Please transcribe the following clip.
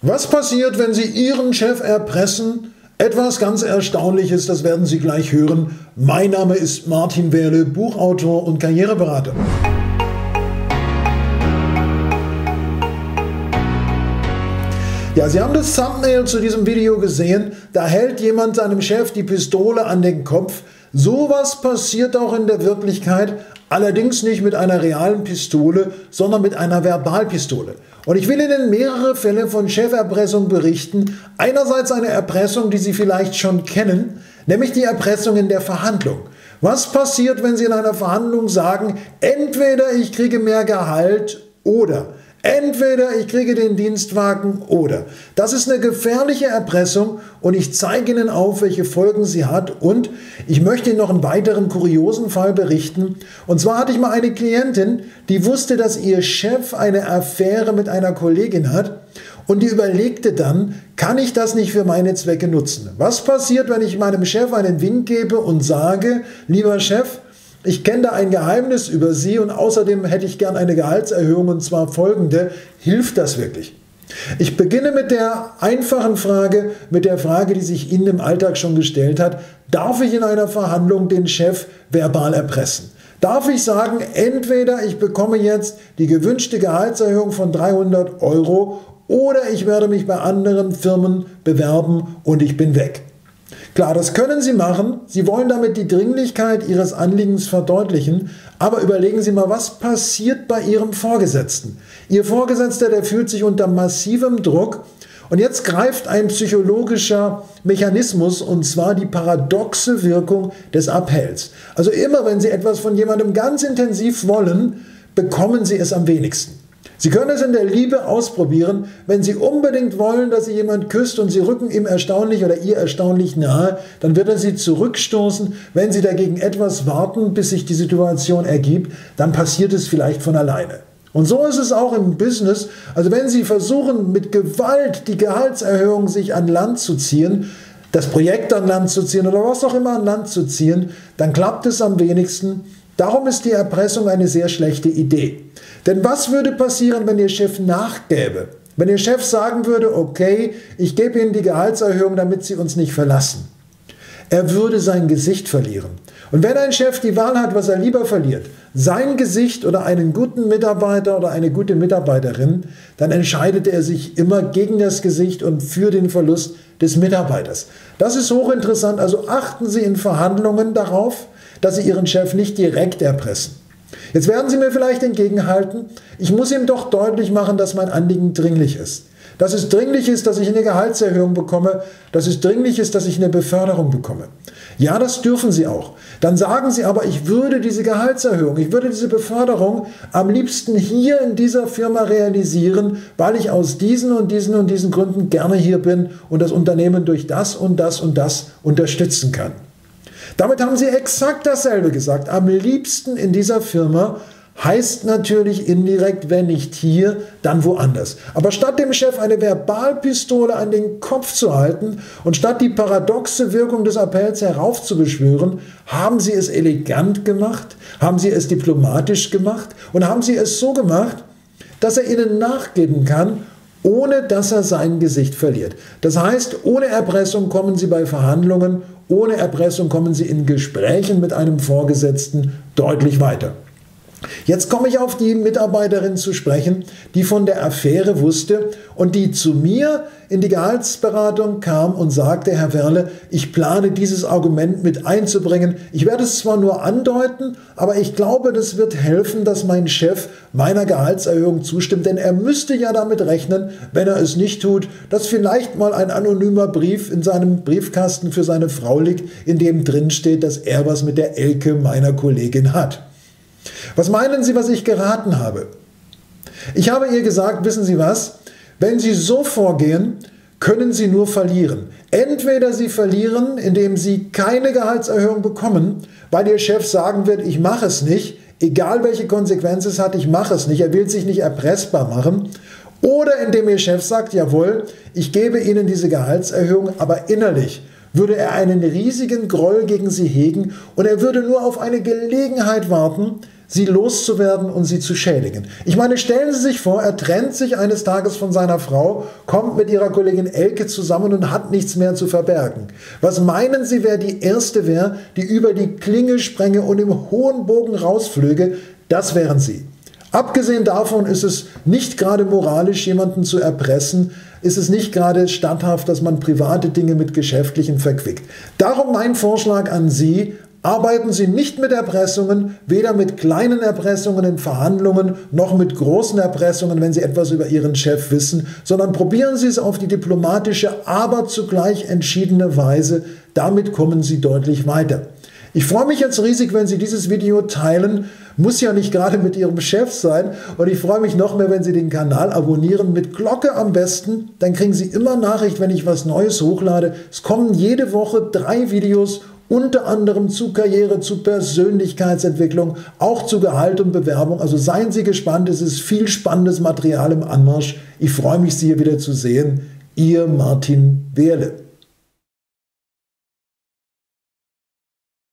Was passiert, wenn Sie Ihren Chef erpressen? Etwas ganz Erstaunliches, das werden Sie gleich hören. Mein Name ist Martin Wehrle, Buchautor und Karriereberater. Ja, Sie haben das Thumbnail zu diesem Video gesehen. Da hält jemand seinem Chef die Pistole an den Kopf. Sowas passiert auch in der Wirklichkeit, allerdings nicht mit einer realen Pistole, sondern mit einer Verbalpistole. Und ich will Ihnen mehrere Fälle von Cheferpressung berichten. Einerseits eine Erpressung, die Sie vielleicht schon kennen, nämlich die Erpressung in der Verhandlung. Was passiert, wenn Sie in einer Verhandlung sagen, entweder ich kriege mehr Gehalt oder entweder ich kriege den Dienstwagen oder. Das ist eine gefährliche Erpressung und ich zeige Ihnen auf, welche Folgen sie hat, und ich möchte Ihnen noch einen weiteren kuriosen Fall berichten. Und zwar hatte ich mal eine Klientin, die wusste, dass ihr Chef eine Affäre mit einer Kollegin hat, und die überlegte dann, kann ich das nicht für meine Zwecke nutzen? Was passiert, wenn ich meinem Chef einen Wink gebe und sage, lieber Chef, ich kenne da ein Geheimnis über Sie und außerdem hätte ich gern eine Gehaltserhöhung, und zwar folgende: Hilft das wirklich? Ich beginne mit der einfachen Frage, mit der Frage, die sich Ihnen im Alltag schon gestellt hat: Darf ich in einer Verhandlung den Chef verbal erpressen? Darf ich sagen, entweder ich bekomme jetzt die gewünschte Gehaltserhöhung von 300 € oder ich werde mich bei anderen Firmen bewerben und ich bin weg? Klar, das können Sie machen. Sie wollen damit die Dringlichkeit Ihres Anliegens verdeutlichen. Aber überlegen Sie mal, was passiert bei Ihrem Vorgesetzten? Ihr Vorgesetzter, der fühlt sich unter massivem Druck. Und jetzt greift ein psychologischer Mechanismus, und zwar die paradoxe Wirkung des Appells. Also immer, wenn Sie etwas von jemandem ganz intensiv wollen, bekommen Sie es am wenigsten. Sie können es in der Liebe ausprobieren. Wenn Sie unbedingt wollen, dass Sie jemand küsst und Sie rücken ihm erstaunlich oder ihr erstaunlich nahe, dann wird er Sie zurückstoßen. Wenn Sie dagegen etwas warten, bis sich die Situation ergibt, dann passiert es vielleicht von alleine. Und so ist es auch im Business. Also wenn Sie versuchen, mit Gewalt die Gehaltserhöhung sich an Land zu ziehen, das Projekt an Land zu ziehen oder was auch immer an Land zu ziehen, dann klappt es am wenigsten. Darum ist die Erpressung eine sehr schlechte Idee. Denn was würde passieren, wenn Ihr Chef nachgäbe? Wenn Ihr Chef sagen würde, okay, ich gebe Ihnen die Gehaltserhöhung, damit Sie uns nicht verlassen. Er würde sein Gesicht verlieren. Und wenn ein Chef die Wahl hat, was er lieber verliert, sein Gesicht oder einen guten Mitarbeiter oder eine gute Mitarbeiterin, dann entscheidet er sich immer gegen das Gesicht und für den Verlust des Mitarbeiters. Das ist hochinteressant. Also achten Sie in Verhandlungen darauf, dass Sie Ihren Chef nicht direkt erpressen. Jetzt werden Sie mir vielleicht entgegenhalten, ich muss ihm doch deutlich machen, dass mein Anliegen dringlich ist. Dass es dringlich ist, dass ich eine Gehaltserhöhung bekomme, dass es dringlich ist, dass ich eine Beförderung bekomme. Ja, das dürfen Sie auch. Dann sagen Sie aber, ich würde diese Gehaltserhöhung, ich würde diese Beförderung am liebsten hier in dieser Firma realisieren, weil ich aus diesen und diesen und diesen Gründen gerne hier bin und das Unternehmen durch das und das und das unterstützen kann. Damit haben Sie exakt dasselbe gesagt. Am liebsten in dieser Firma heißt natürlich indirekt, wenn nicht hier, dann woanders. Aber statt dem Chef eine Verbalpistole an den Kopf zu halten und statt die paradoxe Wirkung des Appells heraufzubeschwören, haben Sie es elegant gemacht, haben Sie es diplomatisch gemacht und haben Sie es so gemacht, dass er Ihnen nachgeben kann, ohne dass er sein Gesicht verliert. Das heißt, ohne Erpressung kommen Sie bei Verhandlungen, ohne Erpressung kommen Sie in Gesprächen mit einem Vorgesetzten deutlich weiter. Jetzt komme ich auf die Mitarbeiterin zu sprechen, die von der Affäre wusste und die zu mir in die Gehaltsberatung kam und sagte, Herr Wehrle, ich plane dieses Argument mit einzubringen. Ich werde es zwar nur andeuten, aber ich glaube, das wird helfen, dass mein Chef meiner Gehaltserhöhung zustimmt, denn er müsste ja damit rechnen, wenn er es nicht tut, dass vielleicht mal ein anonymer Brief in seinem Briefkasten für seine Frau liegt, in dem drin steht, dass er was mit der Elke meiner Kollegin hat. Was meinen Sie, was ich geraten habe? Ich habe ihr gesagt, wissen Sie was, wenn Sie so vorgehen, können Sie nur verlieren. Entweder Sie verlieren, indem Sie keine Gehaltserhöhung bekommen, weil Ihr Chef sagen wird, ich mache es nicht, egal welche Konsequenz es hat, ich mache es nicht, er will sich nicht erpressbar machen. Oder indem Ihr Chef sagt, jawohl, ich gebe Ihnen diese Gehaltserhöhung, aber innerlich würde er einen riesigen Groll gegen Sie hegen und er würde nur auf eine Gelegenheit warten, sie loszuwerden und sie zu schädigen. Ich meine, stellen Sie sich vor, er trennt sich eines Tages von seiner Frau, kommt mit ihrer Kollegin Elke zusammen und hat nichts mehr zu verbergen. Was meinen Sie, wer die Erste wäre, die über die Klinge sprenge und im hohen Bogen rausflöge? Das wären Sie. Abgesehen davon ist es nicht gerade moralisch, jemanden zu erpressen, ist es nicht gerade statthaft, dass man private Dinge mit geschäftlichen verquickt. Darum mein Vorschlag an Sie: Arbeiten Sie nicht mit Erpressungen, weder mit kleinen Erpressungen in Verhandlungen, noch mit großen Erpressungen, wenn Sie etwas über Ihren Chef wissen, sondern probieren Sie es auf die diplomatische, aber zugleich entschiedene Weise. Damit kommen Sie deutlich weiter. Ich freue mich jetzt riesig, wenn Sie dieses Video teilen. Muss ja nicht gerade mit Ihrem Chef sein. Und ich freue mich noch mehr, wenn Sie den Kanal abonnieren, mit Glocke am besten. Dann kriegen Sie immer Nachricht, wenn ich was Neues hochlade. Es kommen jede Woche 3 Videos, unter anderem zu Karriere, zu Persönlichkeitsentwicklung, auch zu Gehalt und Bewerbung. Also seien Sie gespannt, es ist viel spannendes Material im Anmarsch. Ich freue mich, Sie hier wieder zu sehen. Ihr Martin Wehrle.